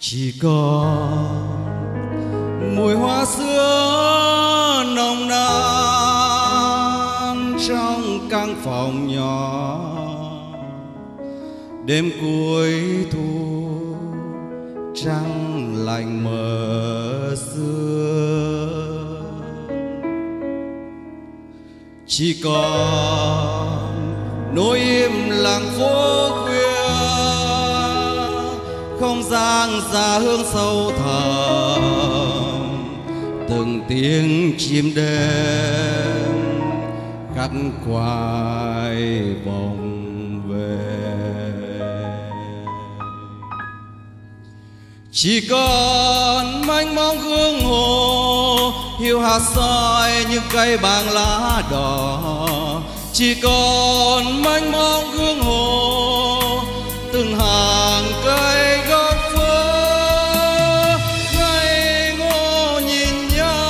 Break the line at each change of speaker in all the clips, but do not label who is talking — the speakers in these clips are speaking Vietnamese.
Chỉ còn mùi hoa sữa nồng nàn trong căn phòng nhỏ. Đêm cuối thu trăng lạnh mờ sương, chỉ còn nỗi im lặng phố khuya, không gian xa hương sâu thẳm, từng tiếng chim đêm khắc khoải vòng về. Chỉ còn mênh mông hương hồ hiu hạt soi những cây bàng lá đỏ. Chỉ còn mênh mông hương hồ từng hàng cây gốc phố ngây ngô nhìn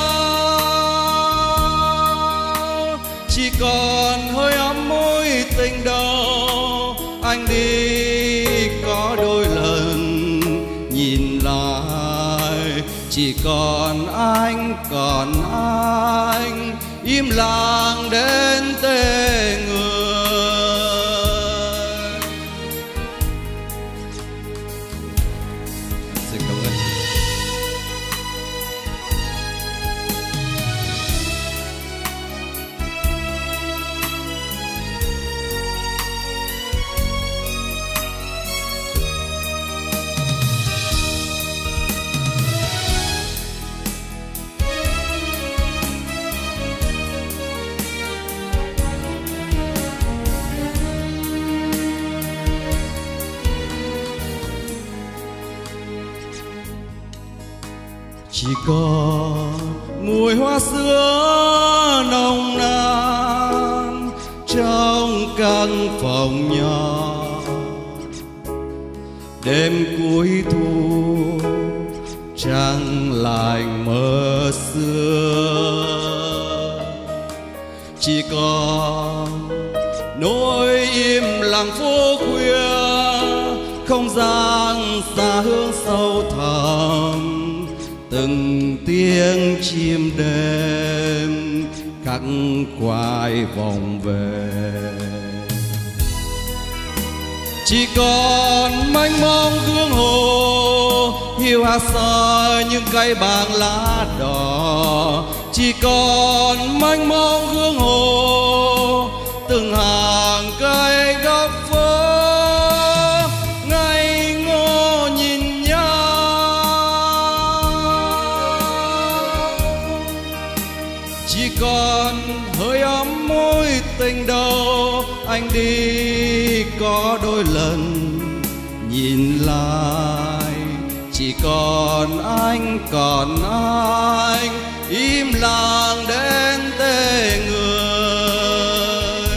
nhau. Chỉ còn hơi ấm môi tình đầu, anh đi có đôi lần nhìn lại. Chỉ còn anh im lặng đến tê người. Xin cảm ơn. Chỉ còn mùi hoa sữa nồng nàn trong căn phòng nhỏ. Đêm cuối thu trăng lạnh mờ sương, chỉ còn nỗi im lặng phố khuya, không gian xa hương sâu thẳm, từng tiếng chim đêm khắc khoải vòng về. Chỉ còn mênh mông hương hồ hiu hạt soi những cây bàng lá đỏ. Chỉ còn mênh mông hương hồ từng hàng cây gốc phố ngây ngô nhìn nhau. Chỉ còn hơi ấm môi tình đầu, anh đi có đôi lần nhìn lại. Chỉ còn anh im lặng đến tê người.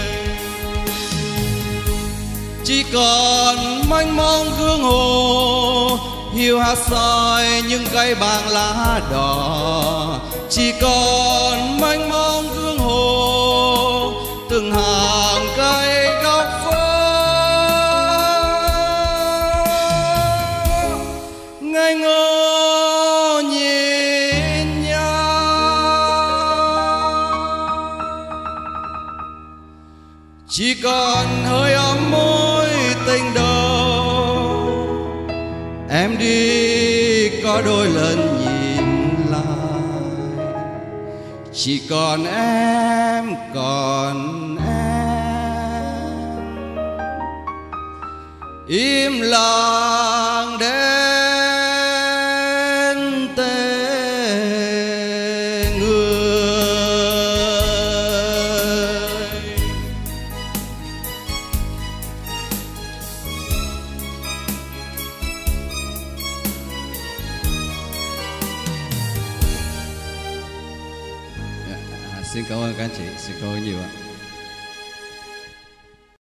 Chỉ còn mênh mông hương hồ hiu hạt soi những cây bàng lá đỏ. Chỉ còn mênh mông hương hồ từng hàng cây gốc phố ngây ngô nhìn nhau. Chỉ còn hơi ấm môi tình đầu, em đi có đôi lần nhìn lại. Chỉ còn em im lặng đến tê người.
Xin cảm ơn các anh chị, xin cảm ơn nhiều ạ.